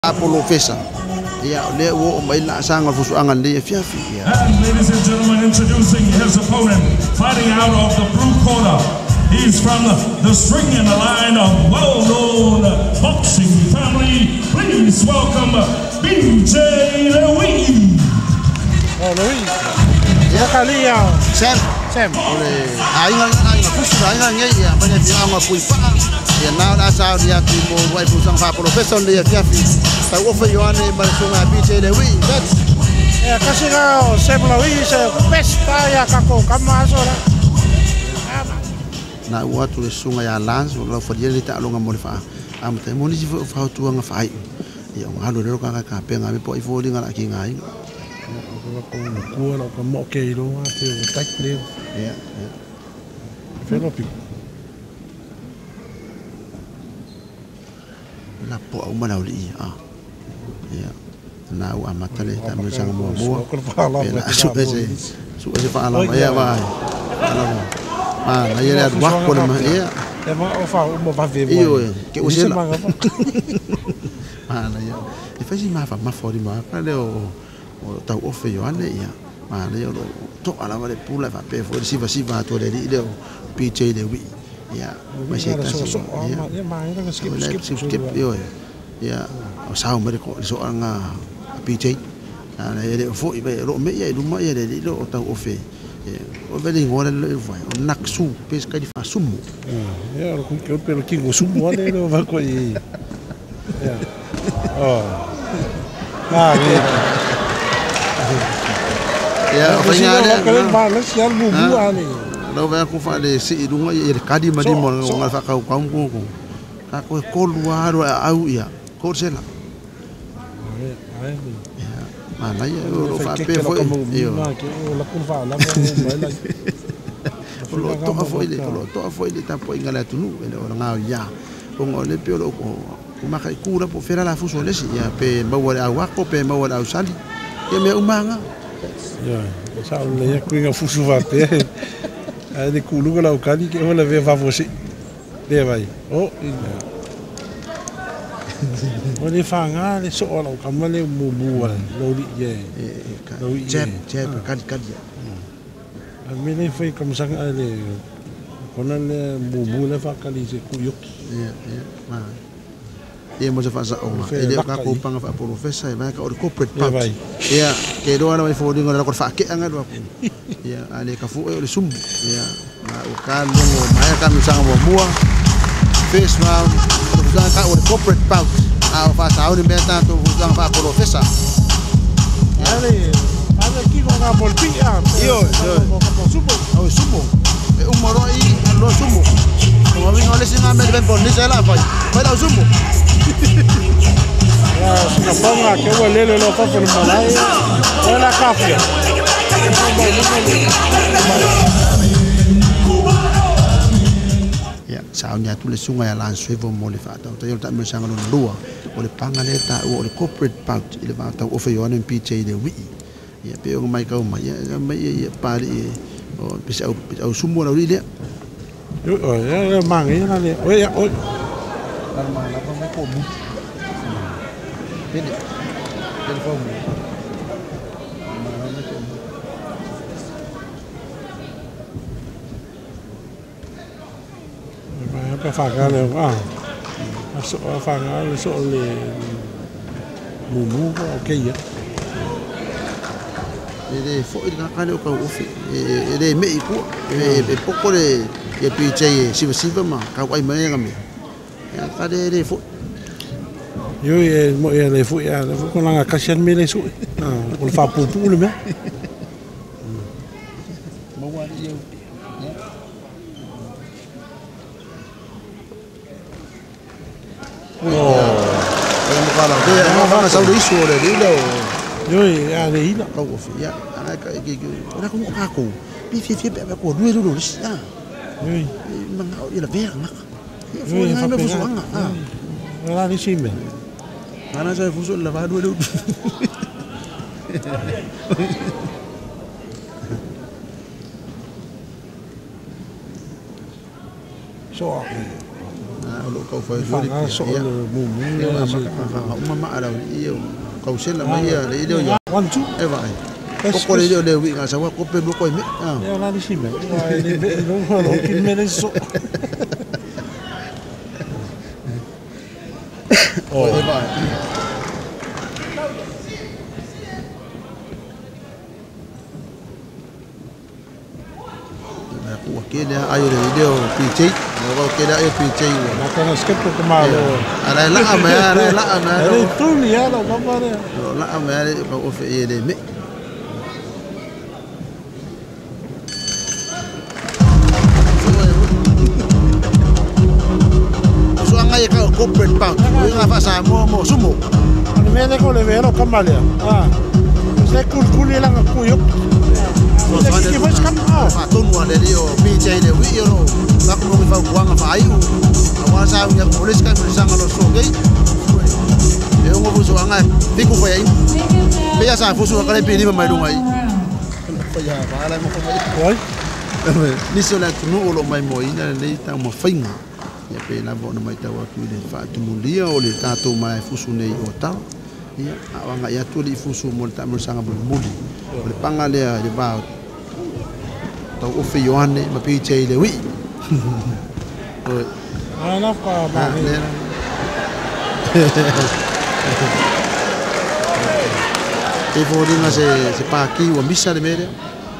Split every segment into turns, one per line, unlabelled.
Apollo Fesa. Yeah, le wo mai la sanga fusu angan le fiafi.
And ladies and gentlemen, introducing his opponent, fighting out of the blue corner. He's from the string in the line of well-known boxing family. Please welcome BJ Louis.
Oh, Louis. Ya kali ya. Sam.
Oleh, aingan fusu aingan ya, banyak dia anga puipa. Ya na sa dia timo wai pusang fa professor dia fiafi. Tahu ofe yoane balsunga BJ Louis.
Ya kasi nga Sam Louis pesta ya kako kamasola.
Na watu sunga ya lans lo fadia lita lo ngamol fa am te moni si fa tu nga fa ya ngalo lo ka ka pe ngami po ifo dinga la ki ngai
ko lo ka mo ke lo te o tak le
ya
felo pi
la po o mana li ya na u amata le ta mo sang mo mo su se fa ala ya va na yele ad wak ko ma ya
ma o fa mo va ve
iyo ke usela na ya e fa si ma fa ma fo di ma pa le o ta o fe yo ane ya ma le o to ala ma le pula fa pe fo si va to le o PJ de wi ya ma se ka so
ya ma ina ka skip
yo ya o sa mo ko so anga PJ na ele fo i be ro me ya du ma ya le o ta o fe o vedi ngora le vai o naksu pesca di fa sumo
ya lo que pelo que o sumo ale lo va co ya oh
ya o finale
que vale se al bubu ale
lo va ku fa le si dunga ya kadi ma di mo ngal fa ka ko ko ko luaro au ya ko sela mana ya lo fa pe foi io
la curva la
lo to foi le tapo ingala tunu ele o nga ya o ngole pe lo ko ma kai kura po fera la fuso le ya pe ma wala wa ko pe ma wala usali e me umanga
ya sa le ya ku nga fuso va pe a de kulu la ukali ke wala ve va vosi de vai oh Oni fanga le so ola kamale mubu lo li ye
lo jeb kan ya
mele foi comme ça ale kona le mubu le fa kali se kuyuk
ya ma e mo se fa sa o ele ka ko panga fa professor e vai ka o corporate part ya ke do ana vai fo dingo la ko fa ke anga do ya ale ka fu e sum ya ma o ka lo ma ya ka mi sanga mo mua face round usang ka o corporate pouch a fa sa o de meta to usang fa professor
ale ki ko nga polpia
yo
ko sumo
e un moro i lo sumo como vino le singa me ben por ni se la fa la sumo
ya na ponga que huele lo fa por malai la café
saunya tu le sunga ya lan swevo mo le fa ta yo ta me sanga no lua o le panga le ta o le corporate pouch ile va ta o fe yo en PJ de wi ya pe o mai ka o mai ya mai ya pa o pisa o sumo la ile
yo ya mangi na le o ya o la mala pa me ko bu
pede telefone
ไปฝากกันเลยฝากกันเลยส่วนเลยมูก็โอเคเยอะ
ele foi na cara o ka ofi ele me iku e pouco le e PJ siva ma ka wai mai ngami ya ka ele foi
yo e mo e le foi ya ko nga kasian me le su o fa pupu le me
mo wa yo Kalau kalau dia mana saudara isu ada dia dah.
Yo ya le ina
Kau ofi ya, anak kayak orang aku aku, fi aku dua dulu ya.
Yo
Mangau dia lah ver nak.
Yo fa pe
fusuanga.
Wala ni simbe.
Mana saya fusul lah dua dulu.
So
lo kau fai lo
Whanga so
ia
le mumu
ia
le
mama ala ia kau sela mai ia le ile ia
1 2
e vai ko le ile wi nga sa wa ko pe lo ko me
ya la di sime le lo kin me le so
oh e vai kele ayo le video PJ no kele ayo PJ
na kana skip ko malo
ara la ama
le tu ni ya la mama le
la ama le ko fe ele me so anga ye ka corporate pound o nga fa sa mo sumo
ni me le ko le vero kamale se kul lang ko yo
fa tonu ale leo PJ le wi yo ba ko mo fa kuanga fa ayu awa sa ya police ka mo sanga lo so gei e ngo buso anga diku fa yai pe ya sa fuso ka le pe ni mai lunga ai fa ya ba la mo fa mai ni so la tunu lo mai mo ina le ta mo fainga ya pe na bo na mai ta wa ku le fa tu mo lia o le ta to mai fuso nei o ta ia awanga ya tu li fuso mo ta mo sanga bo muli le panga le ya ba tau ofe Ioane ma PJ le wi
ana ka ba
e voringa se pa ki o misa le mere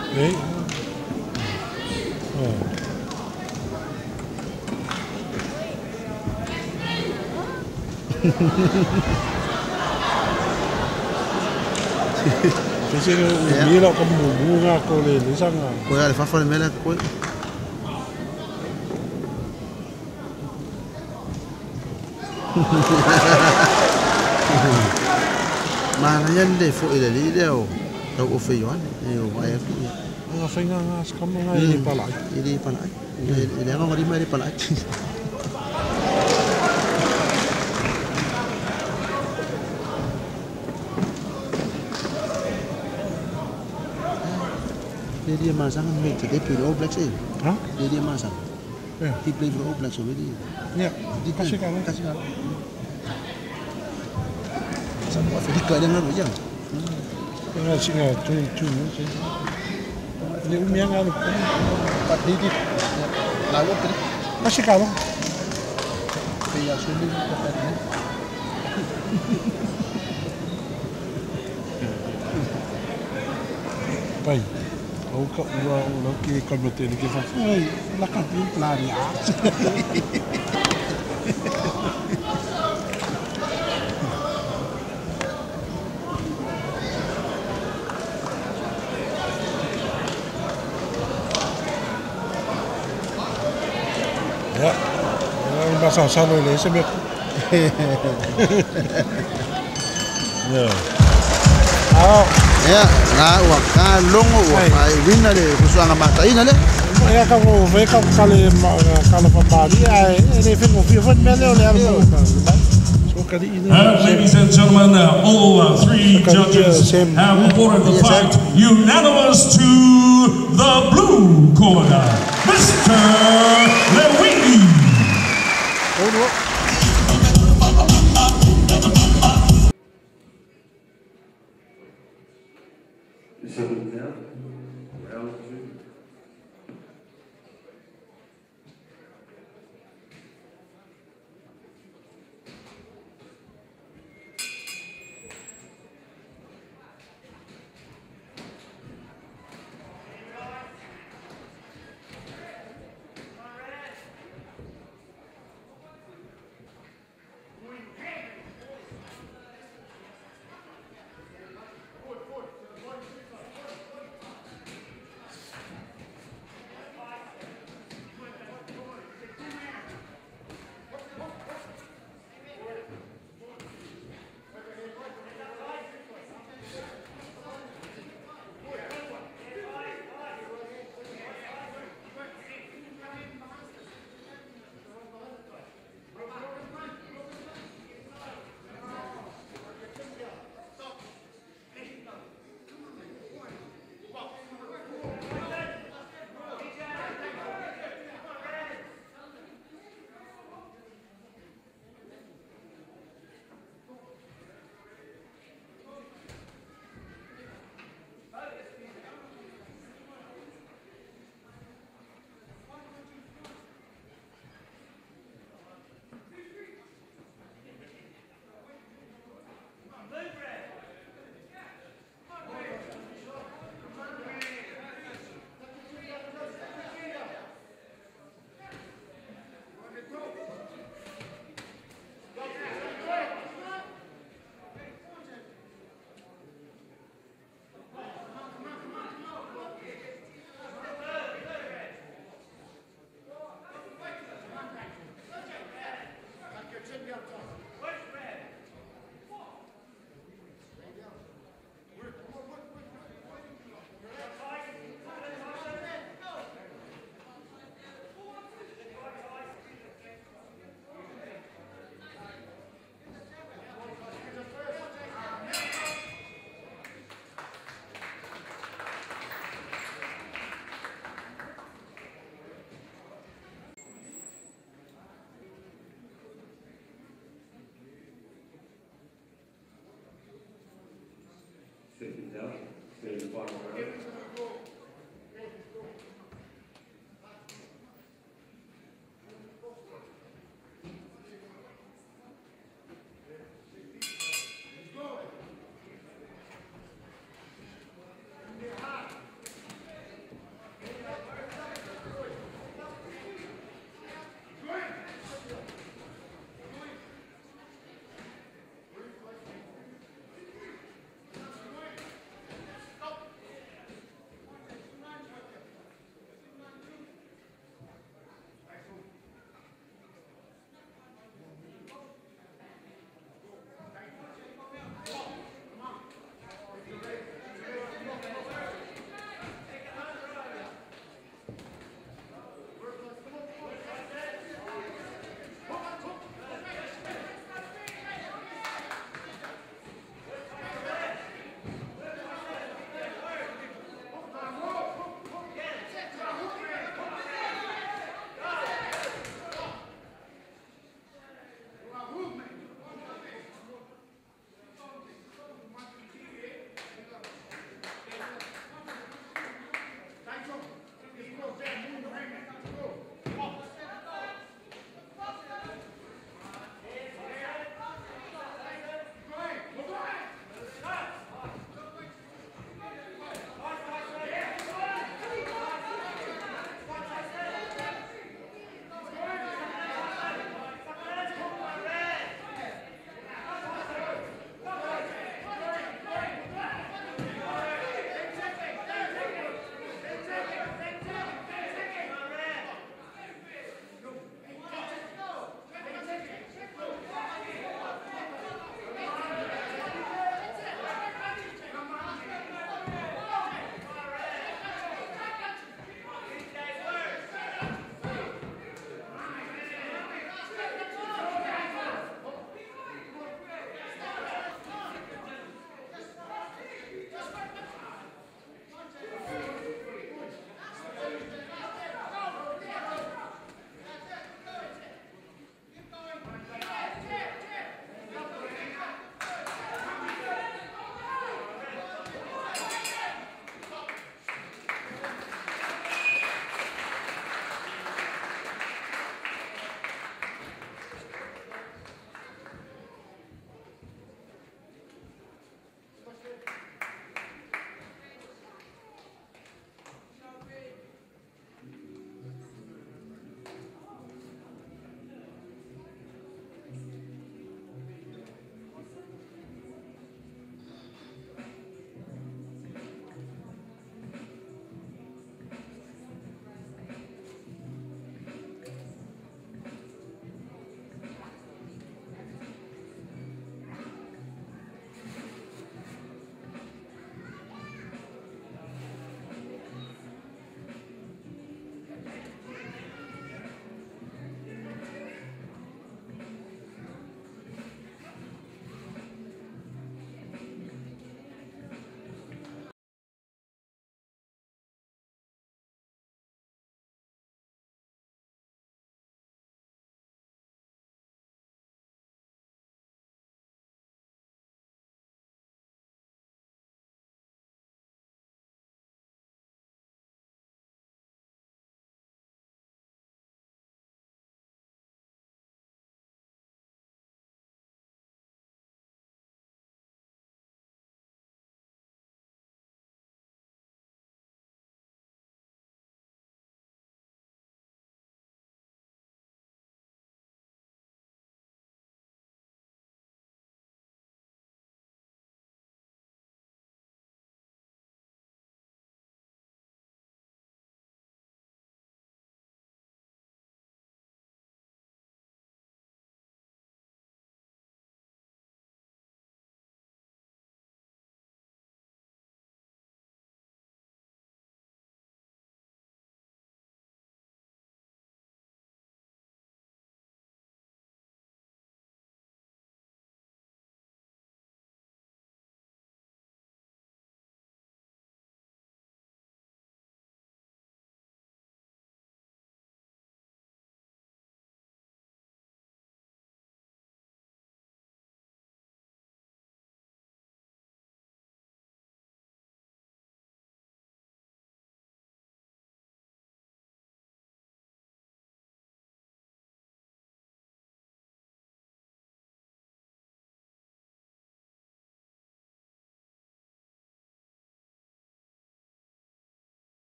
Kasi umila ka bunga ko le sanga
ko ya le fa fa le mele ko ma na yande fo ile le o tau ofe Ioane e o vai aku
nga fainga nga skamo nga ili pala
ile nga ngari mai pala dia masang make the debut All Blacks
Hah?
Dia masang.
Yeah.
He played for All Blacks already.
Yeah. Kasih kamu.
Sama Afrika dengan lu jang.
Tengah singa tu. Ni umiang alu.
Pat dikit. Lalu tadi.
Kasih kamu.
Saya sulit katanya.
Baik. Kau kau ulang ke komite ni kita. Oi, lakah ni pelari ah. Ya, yang bahasa sana ni sebab. Ya.
Ya, na wa ka longo wa ai winna le kusuanga mata ina le.
Ya ka mo ve ka kale kala pambali ai ne fe mo fi fon mele ole algo. So ka di ina.
Ladies and gentlemen, all three judges have awarded the fight unanimous to the blue corner, Mr. Lewini.
50,000 in the final round.